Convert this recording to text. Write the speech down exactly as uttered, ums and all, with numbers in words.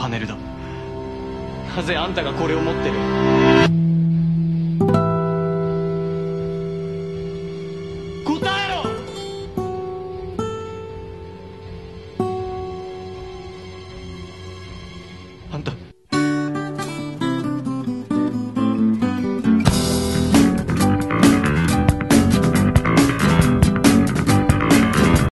パネルだ。なぜあんたがこれを持ってる？答えろ！あんた